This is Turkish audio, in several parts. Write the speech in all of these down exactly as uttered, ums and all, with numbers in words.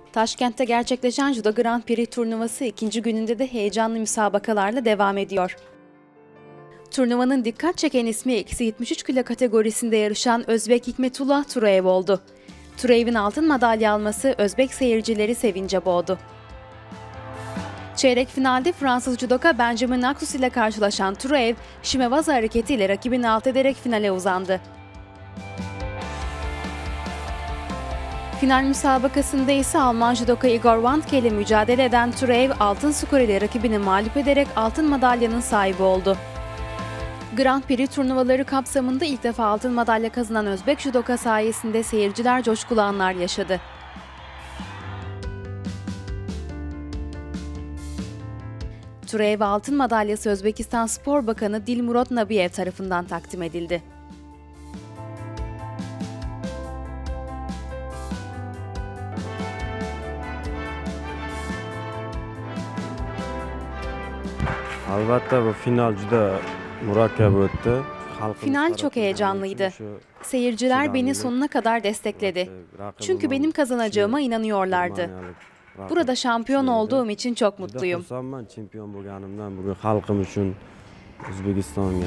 Taşkent'te gerçekleşen Judo Grand Prix turnuvası ikinci gününde de heyecanlı müsabakalarla devam ediyor. Turnuvanın dikkat çeken ismi eksi yetmiş üç kilo kategorisinde yarışan Özbek Hikmetullah Turaev oldu. Turaev'in altın madalya alması Özbek seyircileri sevince boğdu. Çeyrek finalde Fransız judoka Benjamin Aksus ile karşılaşan Turaev, Shimewaza hareketiyle rakibini alt ederek finale uzandı. Final müsabakasında ise Alman judoka Igor Wandke ile mücadele eden Turaev, altın skor ile rakibini mağlup ederek altın madalyanın sahibi oldu. Grand Prix turnuvaları kapsamında ilk defa altın madalya kazanan Özbek judoka sayesinde seyirciler coşkulu anlar yaşadı. Turaev altın madalyası Özbekistan Spor Bakanı Dilmurod Nabiyev tarafından takdim edildi. Albatta bu final juda murakkab o'tdi. Final çok heyecanlıydı. Seyirciler beni sonuna kadar destekledi. Çünkü benim kazanacağıma inanıyorlardı. Burada şampiyon olduğum için çok mutluyum. Chempion bo'lganimdan bugun xalqim uchun O'zbekistonga.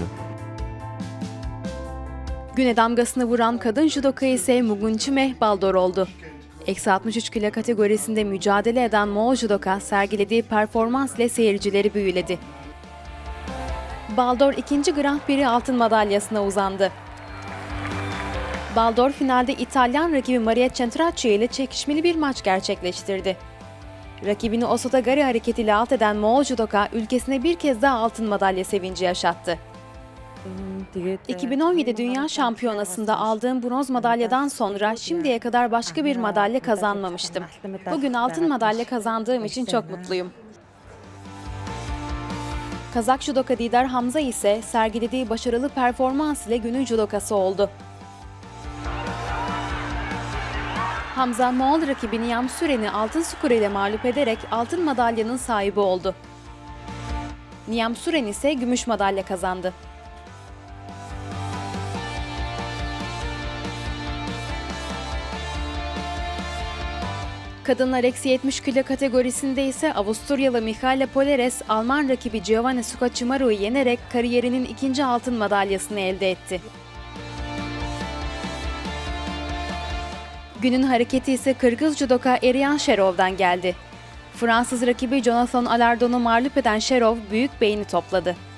Güne damgasını vuran kadın judoka ise Mugun Chimeh Baldor oldu. Eksi altmış üç kilo kategorisinde mücadele eden Moğol judoka sergilediği performans ile seyircileri büyüledi. Baldor ikinci Grand Prix altın madalyasına uzandı. Baldor finalde İtalyan rakibi Maria Centracci ile çekişmeli bir maç gerçekleştirdi. Rakibini Osotogari hareketiyle alt eden Moğol judoka ülkesine bir kez daha altın madalya sevinci yaşattı. iki bin on yedi Dünya Şampiyonası'nda aldığım bronz madalyadan sonra şimdiye kadar başka bir madalya kazanmamıştım. Bugün altın madalya kazandığım için çok mutluyum. Kazak judoka Didar Hamza ise sergilediği başarılı performans ile günün judokası oldu. Hamza, Moğol rakibi Niam Suren'i altın skor ile mağlup ederek altın madalyanın sahibi oldu. Niam Suren ise gümüş madalya kazandı. Kadınlar eksi yetmiş kilo kategorisinde ise Avusturyalı Michaela Poleres, Alman rakibi Giovanni Sukachimaru'yu yenerek kariyerinin ikinci altın madalyasını elde etti. Günün hareketi ise Kırgız judoka Erian Sherov'dan geldi. Fransız rakibi Jonathan Alardon'u mağlup eden Sherov büyük beğeni topladı.